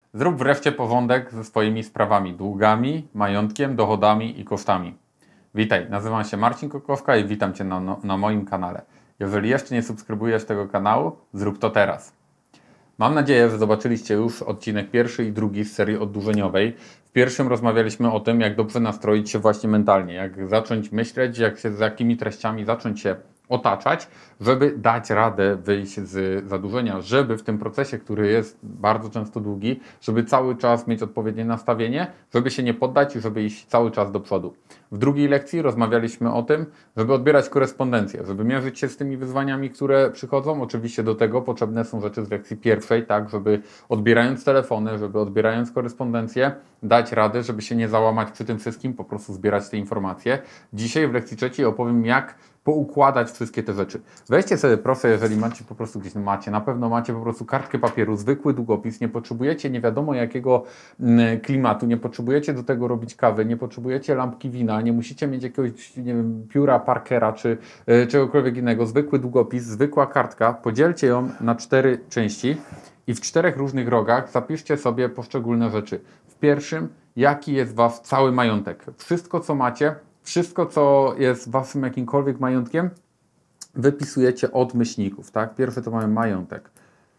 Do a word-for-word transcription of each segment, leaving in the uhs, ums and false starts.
Zrób wreszcie porządek ze swoimi sprawami, długami, majątkiem, dochodami i kosztami. Witaj, nazywam się Marcin Kokowka i witam Cię na, na moim kanale. Jeżeli jeszcze nie subskrybujesz tego kanału, zrób to teraz. Mam nadzieję, że zobaczyliście już odcinek pierwszy i drugi z serii oddłużeniowej. W pierwszym rozmawialiśmy o tym, jak dobrze nastroić się właśnie mentalnie, jak zacząć myśleć, jak się, z jakimi treściami zacząć się otaczać, żeby dać radę wyjść z zadłużenia, żeby w tym procesie, który jest bardzo często długi, żeby cały czas mieć odpowiednie nastawienie, żeby się nie poddać i żeby iść cały czas do przodu. W drugiej lekcji rozmawialiśmy o tym, żeby odbierać korespondencję, żeby mierzyć się z tymi wyzwaniami, które przychodzą. Oczywiście do tego potrzebne są rzeczy z lekcji pierwszej, tak, żeby odbierając telefony, żeby odbierając korespondencję, dać radę, żeby się nie załamać przy tym wszystkim, po prostu zbierać te informacje. Dzisiaj w lekcji trzeciej opowiem, jak poukładać wszystkie te rzeczy. Weźcie sobie proszę, jeżeli macie po prostu gdzieś macie, na pewno macie po prostu kartkę papieru, zwykły długopis, nie potrzebujecie nie wiadomo jakiego klimatu, nie potrzebujecie do tego robić kawy, nie potrzebujecie lampki wina, nie musicie mieć jakiegoś, nie wiem, pióra Parkera czy y, czegokolwiek innego. Zwykły długopis, zwykła kartka, podzielcie ją na cztery części i w czterech różnych rogach zapiszcie sobie poszczególne rzeczy. W pierwszym, jaki jest wasz cały majątek. Wszystko, co macie, wszystko, co jest waszym jakimkolwiek majątkiem, wypisujecie od myślników, tak? Pierwsze to mamy majątek.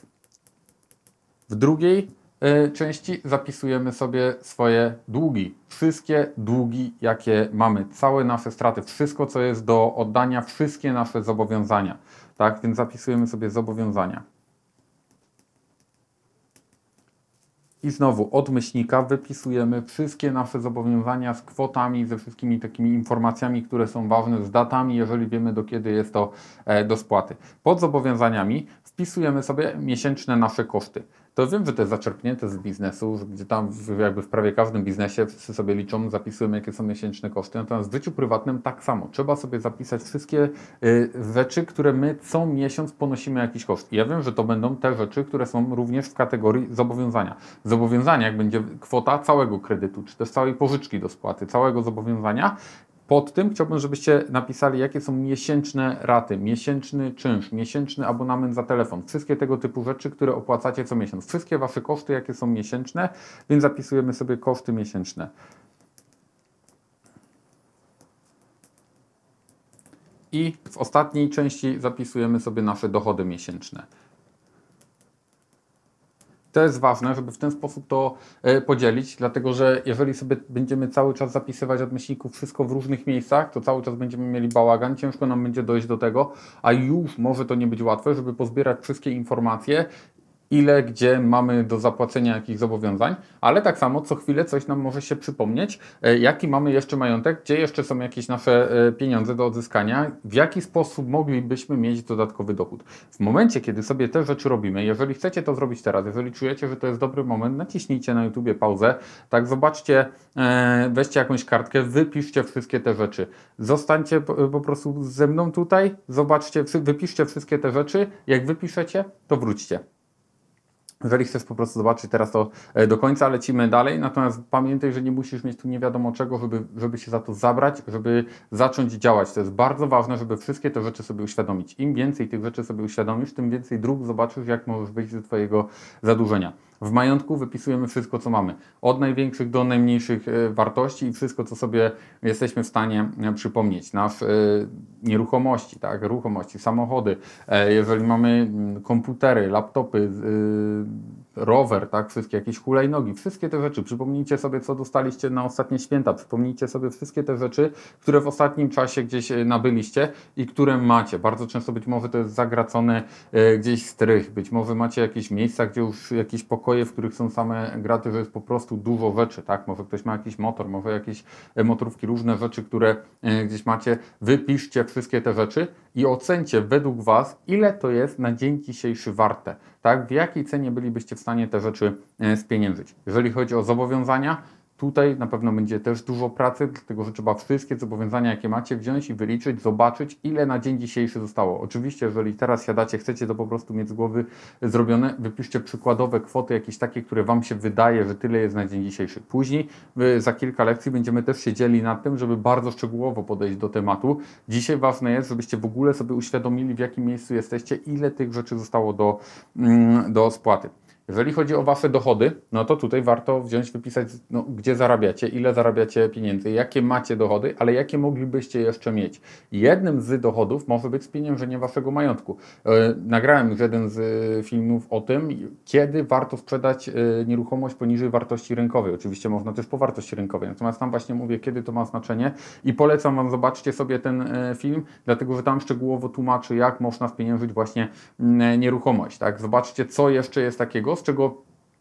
W drugiej y, części zapisujemy sobie swoje długi. Wszystkie długi, jakie mamy, całe nasze straty, wszystko, co jest do oddania, wszystkie nasze zobowiązania, tak? Więc zapisujemy sobie zobowiązania. I znowu od myślnika wypisujemy wszystkie nasze zobowiązania z kwotami, ze wszystkimi takimi informacjami, które są ważne, z datami, jeżeli wiemy, do kiedy jest to e, do spłaty. Pod zobowiązaniami wpisujemy sobie miesięczne nasze koszty. To wiem, że to jest zaczerpnięte z biznesu, gdzie tam jakby w prawie każdym biznesie wszyscy sobie liczą, zapisują, jakie są miesięczne koszty. Natomiast w życiu prywatnym tak samo. Trzeba sobie zapisać wszystkie y, rzeczy, które my co miesiąc ponosimy jakiś koszt. I ja wiem, że to będą te rzeczy, które są również w kategorii zobowiązania. W zobowiązaniach będzie kwota całego kredytu, czy też całej pożyczki do spłaty, całego zobowiązania. Pod tym chciałbym, żebyście napisali, jakie są miesięczne raty, miesięczny czynsz, miesięczny abonament za telefon. Wszystkie tego typu rzeczy, które opłacacie co miesiąc. Wszystkie wasze koszty, jakie są miesięczne, więc zapisujemy sobie koszty miesięczne. I w ostatniej części zapisujemy sobie nasze dochody miesięczne. To jest ważne, żeby w ten sposób to e, podzielić, dlatego że jeżeli sobie będziemy cały czas zapisywać od myślników wszystko w różnych miejscach, to cały czas będziemy mieli bałagan, ciężko nam będzie dojść do tego, a już może to nie być łatwe, żeby pozbierać wszystkie informacje, ile, gdzie mamy do zapłacenia jakich zobowiązań, ale tak samo co chwilę coś nam może się przypomnieć, e, jaki mamy jeszcze majątek, gdzie jeszcze są jakieś nasze e, pieniądze do odzyskania, w jaki sposób moglibyśmy mieć dodatkowy dochód. W momencie, kiedy sobie te rzeczy robimy, jeżeli chcecie to zrobić teraz, jeżeli czujecie, że to jest dobry moment, naciśnijcie na YouTubie pauzę, tak zobaczcie, e, weźcie jakąś kartkę, wypiszcie wszystkie te rzeczy. Zostańcie po, po prostu ze mną tutaj, zobaczcie, wypiszcie wszystkie te rzeczy, jak wypiszecie, to wróćcie. Jeżeli chcesz po prostu zobaczyć teraz to do końca, lecimy dalej, natomiast pamiętaj, że nie musisz mieć tu nie wiadomo czego, żeby, żeby się za to zabrać, żeby zacząć działać. To jest bardzo ważne, żeby wszystkie te rzeczy sobie uświadomić. Im więcej tych rzeczy sobie uświadomisz, tym więcej dróg zobaczysz, jak możesz wyjść ze twojego zadłużenia. W majątku wypisujemy wszystko, co mamy. Od największych do najmniejszych wartości i wszystko, co sobie jesteśmy w stanie przypomnieć. Nasz nieruchomości, tak, ruchomości, samochody, jeżeli mamy komputery, laptopy, rower, tak, wszystkie jakieś hulajnogi, wszystkie te rzeczy. Przypomnijcie sobie, co dostaliście na ostatnie święta. Przypomnijcie sobie wszystkie te rzeczy, które w ostatnim czasie gdzieś nabyliście i które macie. Bardzo często być może to jest zagracony gdzieś strych, być może macie jakieś miejsca, gdzie już jakieś pokoje, w których są same graty, że jest po prostu dużo rzeczy, tak? Może ktoś ma jakiś motor, może jakieś motorówki, różne rzeczy, które gdzieś macie. Wypiszcie wszystkie te rzeczy i ocencie według was, ile to jest na dzień dzisiejszy warte, tak? W jakiej cenie bylibyście w stanie te rzeczy spieniężyć. Jeżeli chodzi o zobowiązania, tutaj na pewno będzie też dużo pracy, dlatego że trzeba wszystkie zobowiązania, jakie macie, wziąć i wyliczyć, zobaczyć, ile na dzień dzisiejszy zostało. Oczywiście, jeżeli teraz siadacie, chcecie to po prostu mieć z głowy zrobione, wypiszcie przykładowe kwoty, jakieś takie, które wam się wydaje, że tyle jest na dzień dzisiejszy. Później za kilka lekcji będziemy też siedzieli nad tym, żeby bardzo szczegółowo podejść do tematu. Dzisiaj ważne jest, żebyście w ogóle sobie uświadomili, w jakim miejscu jesteście, ile tych rzeczy zostało do, do spłaty. Jeżeli chodzi o Wasze dochody, no to tutaj warto wziąć, wypisać, no, gdzie zarabiacie, ile zarabiacie pieniędzy, jakie macie dochody, ale jakie moglibyście jeszcze mieć. Jednym z dochodów może być spieniężenie Waszego majątku. Yy, nagrałem już jeden z y, filmów o tym, kiedy warto sprzedać y, nieruchomość poniżej wartości rynkowej. Oczywiście można też po wartości rynkowej, natomiast tam właśnie mówię, kiedy to ma znaczenie i polecam Wam, zobaczcie sobie ten y, film, dlatego że tam szczegółowo tłumaczy, jak można spieniężyć właśnie y, nieruchomość. Tak? Zobaczcie, co jeszcze jest takiego, z czego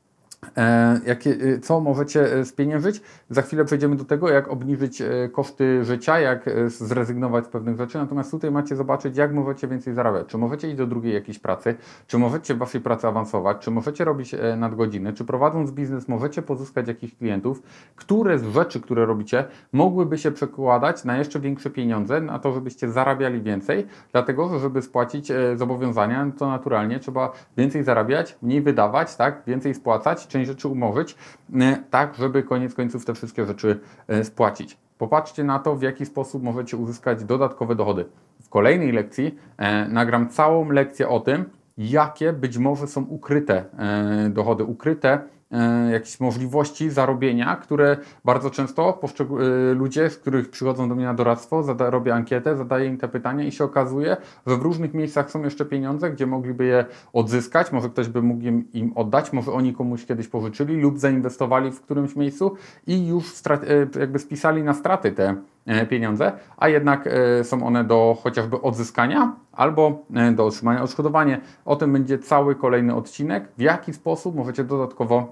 E, jakie, co możecie spieniężyć. Za chwilę przejdziemy do tego, jak obniżyć koszty życia, jak zrezygnować z pewnych rzeczy. Natomiast tutaj macie zobaczyć, jak możecie więcej zarabiać. Czy możecie iść do drugiej jakiejś pracy, czy możecie w Waszej pracy awansować, czy możecie robić nadgodziny, czy prowadząc biznes możecie pozyskać jakichś klientów, które z rzeczy, które robicie, mogłyby się przekładać na jeszcze większe pieniądze, na to, żebyście zarabiali więcej, dlatego, że żeby spłacić zobowiązania, to naturalnie trzeba więcej zarabiać, mniej wydawać, tak, więcej spłacać, część rzeczy umorzyć, tak, żeby koniec końców te wszystkie rzeczy spłacić. Popatrzcie na to, w jaki sposób możecie uzyskać dodatkowe dochody. W kolejnej lekcji e, nagram całą lekcję o tym, jakie być może są ukryte e, dochody, ukryte e, jakieś możliwości zarobienia, które bardzo często e, ludzie, z których przychodzą do mnie na doradztwo, zada, robię ankietę, zadaję im te pytania i się okazuje, że w różnych miejscach są jeszcze pieniądze, gdzie mogliby je odzyskać, może ktoś by mógł im, im oddać, może oni komuś kiedyś pożyczyli lub zainwestowali w którymś miejscu i już e, jakby spisali na straty te pieniądze, a jednak e, są one do chociażby odzyskania albo e, do otrzymania odszkodowania. O tym będzie cały kolejny odcinek, w jaki sposób możecie dodatkowo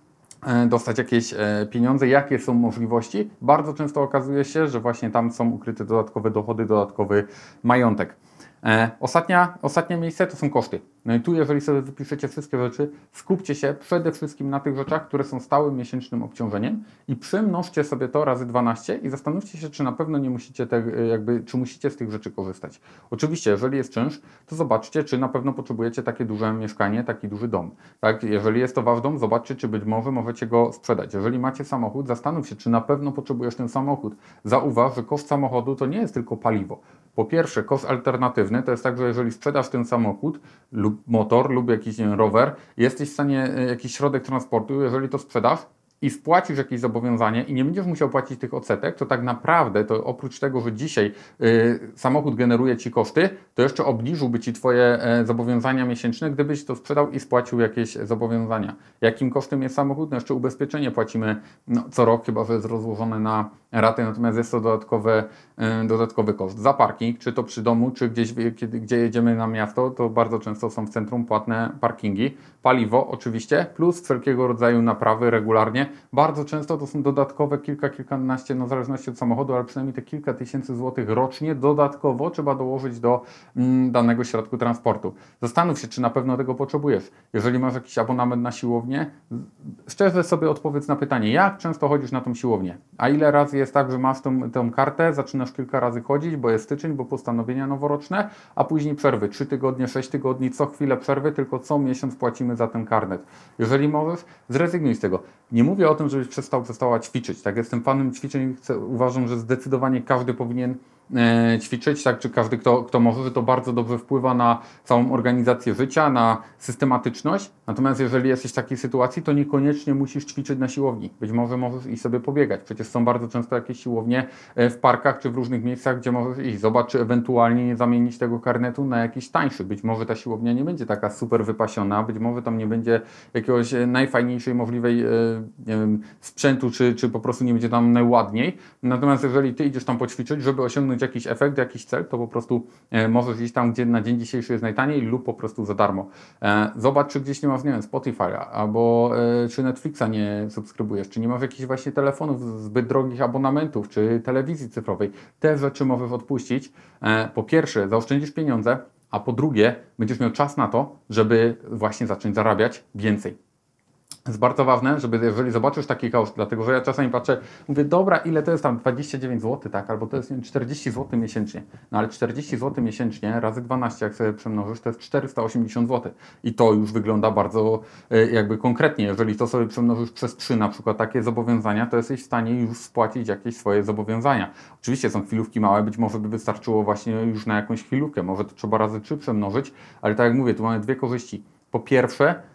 e, dostać jakieś e, pieniądze, jakie są możliwości. Bardzo często okazuje się, że właśnie tam są ukryte dodatkowe dochody, dodatkowy majątek. E, ostatnia, ostatnie miejsce to są koszty. No i tu, jeżeli sobie wypiszecie wszystkie rzeczy, skupcie się przede wszystkim na tych rzeczach, które są stałym miesięcznym obciążeniem i przemnożcie sobie to razy dwanaście i zastanówcie się, czy na pewno nie musicie te, jakby, czy musicie z tych rzeczy korzystać. Oczywiście, jeżeli jest czynsz, to zobaczcie, czy na pewno potrzebujecie takie duże mieszkanie, taki duży dom. Tak? Jeżeli jest to wasz dom, zobaczcie, czy być może możecie go sprzedać. Jeżeli macie samochód, zastanów się, czy na pewno potrzebujesz ten samochód. Zauważ, że koszt samochodu to nie jest tylko paliwo. Po pierwsze, koszt alternatywny to jest tak, że jeżeli sprzedasz ten samochód lub motor lub jakiś nie wiem, rower, jesteś w stanie jakiś środek transportu, jeżeli to sprzedasz i spłacisz jakieś zobowiązanie i nie będziesz musiał płacić tych odsetek, to tak naprawdę to oprócz tego, że dzisiaj y, samochód generuje Ci koszty, to jeszcze obniżyłby Ci Twoje y, zobowiązania miesięczne, gdybyś to sprzedał i spłacił jakieś zobowiązania. Jakim kosztem jest samochód? No jeszcze ubezpieczenie płacimy no, co rok, chyba że jest rozłożone na raty, natomiast jest to dodatkowe, y, dodatkowy koszt. Za parking, czy to przy domu, czy gdzieś, kiedy, gdzie jedziemy na miasto, to bardzo często są w centrum płatne parkingi. Paliwo oczywiście, plus wszelkiego rodzaju naprawy regularnie. Bardzo często to są dodatkowe kilka, kilkanaście, no w zależności od samochodu, ale przynajmniej te kilka tysięcy złotych rocznie dodatkowo trzeba dołożyć do mm, danego środku transportu. Zastanów się, czy na pewno tego potrzebujesz. Jeżeli masz jakiś abonament na siłownię, szczerze sobie odpowiedz na pytanie, jak często chodzisz na tą siłownię? A ile razy jest tak, że masz tą, tą kartę, zaczynasz kilka razy chodzić, bo jest styczeń, bo postanowienia noworoczne, a później przerwy, trzy tygodnie, sześć tygodni, co chwilę przerwy, tylko co miesiąc płacimy za ten karnet. Jeżeli możesz, zrezygnuj z tego. Nie mówię o tym, żebyś przestał, przestała ćwiczyć. Tak, jestem fanem ćwiczeń i chcę, uważam, że zdecydowanie każdy powinien e, ćwiczyć, tak, czy każdy, kto, kto może, że to bardzo dobrze wpływa na całą organizację życia, na systematyczność. Natomiast jeżeli jesteś w takiej sytuacji, to niekoniecznie musisz ćwiczyć na siłowni. Być może możesz iść sobie pobiegać. Przecież są bardzo często jakieś siłownie w parkach, czy w różnych miejscach, gdzie możesz iść. Zobacz, czy ewentualnie nie zamienić tego karnetu na jakiś tańszy. Być może ta siłownia nie będzie taka super wypasiona, być może tam nie będzie jakiegoś najfajniejszej możliwej nie wiem, sprzętu, czy, czy po prostu nie będzie tam najładniej. Natomiast jeżeli Ty idziesz tam poćwiczyć, żeby osiągnąć jakiś efekt, jakiś cel, to po prostu e, możesz iść tam, gdzie na dzień dzisiejszy jest najtaniej lub po prostu za darmo. E, zobacz, czy gdzieś nie masz, nie wiem, Spotify, albo e, czy Netflixa nie subskrybujesz, czy nie masz jakichś właśnie telefonów, zbyt drogich abonamentów, czy telewizji cyfrowej. Te rzeczy możesz odpuścić. E, po pierwsze, zaoszczędzisz pieniądze, a po drugie, będziesz miał czas na to, żeby właśnie zacząć zarabiać więcej. Jest bardzo ważne, żeby jeżeli zobaczysz taki koszt, dlatego że ja czasami patrzę, mówię, dobra, ile to jest tam dwadzieścia dziewięć złotych, tak, albo to jest nie wiem, czterdzieści złotych miesięcznie. No ale czterdzieści złotych miesięcznie razy dwanaście, jak sobie przemnożysz, to jest czterysta osiemdziesiąt złotych. I to już wygląda bardzo e, jakby konkretnie. Jeżeli to sobie przemnożysz przez trzy na przykład takie zobowiązania, to jesteś w stanie już spłacić jakieś swoje zobowiązania. Oczywiście są chwilówki małe, być może by wystarczyło właśnie już na jakąś chwilówkę, może to trzeba razy trzy przemnożyć, ale tak jak mówię, tu mamy dwie korzyści. Po pierwsze,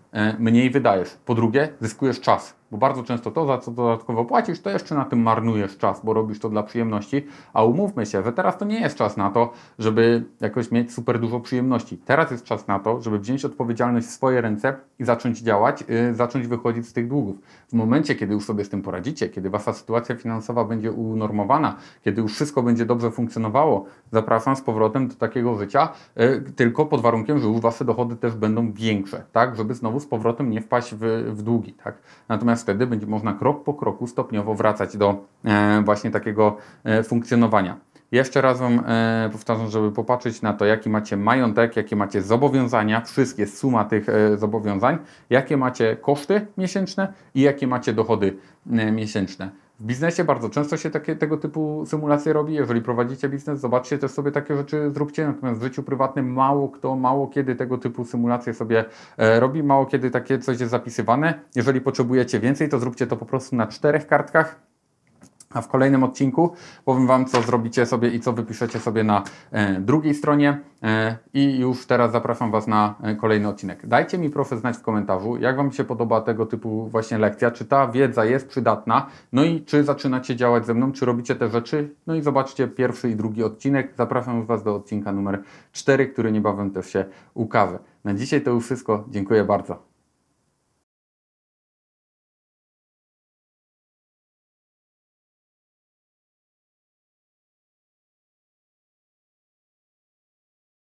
mniej wydajesz. Po drugie, zyskujesz czas. Bo bardzo często to, za co dodatkowo płacisz, to jeszcze na tym marnujesz czas, bo robisz to dla przyjemności, a umówmy się, że teraz to nie jest czas na to, żeby jakoś mieć super dużo przyjemności. Teraz jest czas na to, żeby wziąć odpowiedzialność w swoje ręce i zacząć działać, yy, zacząć wychodzić z tych długów. W momencie, kiedy już sobie z tym poradzicie, kiedy wasza sytuacja finansowa będzie unormowana, kiedy już wszystko będzie dobrze funkcjonowało, zapraszam z powrotem do takiego życia, yy, tylko pod warunkiem, że już wasze dochody też będą większe, tak, żeby znowu z powrotem nie wpaść w, w długi, tak. Natomiast wtedy będzie można krok po kroku stopniowo wracać do e, właśnie takiego e, funkcjonowania. Jeszcze raz Wam e, powtarzam, żeby popatrzeć na to, jaki macie majątek, jakie macie zobowiązania, wszystkie suma tych e, zobowiązań, jakie macie koszty miesięczne i jakie macie dochody e, miesięczne. W biznesie bardzo często się takie, tego typu symulacje robi. Jeżeli prowadzicie biznes, zobaczcie też sobie takie rzeczy, zróbcie. Natomiast w życiu prywatnym mało kto, mało kiedy tego typu symulacje sobie e, robi, mało kiedy takie coś jest zapisywane. Jeżeli potrzebujecie więcej, to zróbcie to po prostu na czterech kartkach. A w kolejnym odcinku powiem Wam, co zrobicie sobie i co wypiszecie sobie na e, drugiej stronie. E, I już teraz zapraszam Was na e, kolejny odcinek. Dajcie mi proszę znać w komentarzu, jak Wam się podoba tego typu właśnie lekcja, czy ta wiedza jest przydatna, no i czy zaczynacie działać ze mną, czy robicie te rzeczy. No i zobaczcie pierwszy i drugi odcinek. Zapraszam już Was do odcinka numer cztery, który niebawem też się ukaże. Na dzisiaj to już wszystko. Dziękuję bardzo.